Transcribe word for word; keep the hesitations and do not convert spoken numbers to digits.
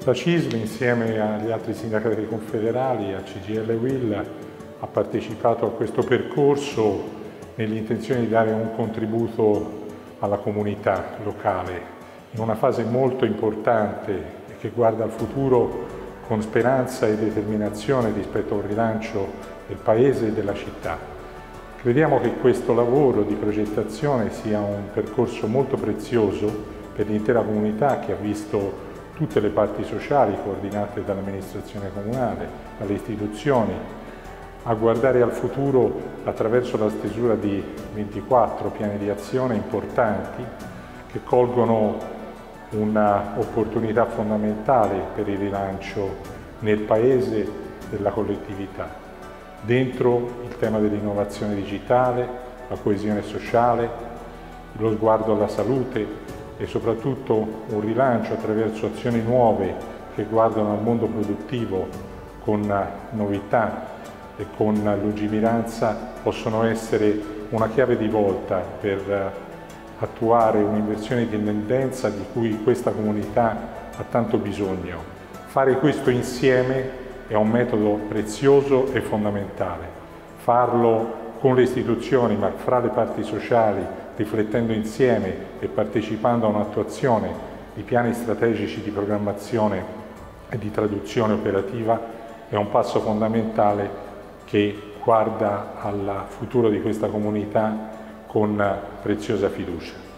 FACISL, insieme agli altri sindacati confederali, a C G I L e U I L, ha partecipato a questo percorso nell'intenzione di dare un contributo alla comunità locale in una fase molto importante che guarda al futuro con speranza e determinazione rispetto a un rilancio del Paese e della città. Crediamo che questo lavoro di progettazione sia un percorso molto prezioso per l'intera comunità, che ha visto tutte le parti sociali coordinate dall'amministrazione comunale, dalle istituzioni, a guardare al futuro attraverso la stesura di ventiquattro piani di azione importanti che colgono un'opportunità fondamentale per il rilancio nel Paese della collettività. Dentro il tema dell'innovazione digitale, la coesione sociale, lo sguardo alla salute e soprattutto un rilancio attraverso azioni nuove che guardano al mondo produttivo con novità e con lungimiranza possono essere una chiave di volta per attuare un'inversione di tendenza di cui questa comunità ha tanto bisogno. Fare questo insieme è un metodo prezioso e fondamentale. Farlo con le istituzioni, ma fra le parti sociali, riflettendo insieme e partecipando a un'attuazione di piani strategici di programmazione e di traduzione operativa, è un passo fondamentale che guarda al futuro di questa comunità con preziosa fiducia.